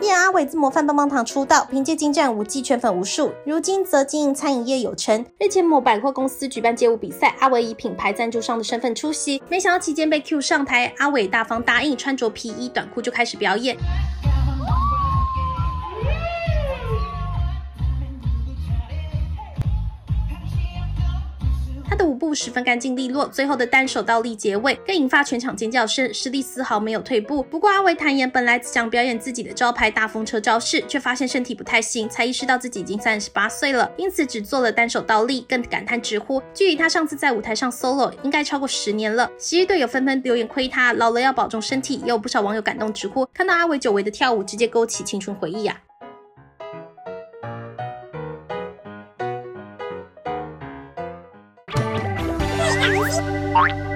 演阿伟自模范棒棒糖出道，凭借精湛舞技圈粉无数，如今则经营餐饮业有成。日前某百货公司举办街舞比赛，阿伟以品牌赞助商的身份出席，没想到期间被 Q 上台，阿伟大方答应，穿着皮衣短裤就开始表演。他的舞步十分干净利落，最后的单手倒立结尾更引发全场尖叫声，实力丝毫没有退步。不过阿伟坦言，本来只想表演自己的招牌大风车招式，却发现身体不太行，才意识到自己已经38岁了，因此只做了单手倒立，更感叹直呼，距离他上次在舞台上 solo 应该超过10年了。昔日队友纷纷留言亏他，老了要保重身体，也有不少网友感动直呼，看到阿伟久违的跳舞，直接勾起青春回忆啊。 对，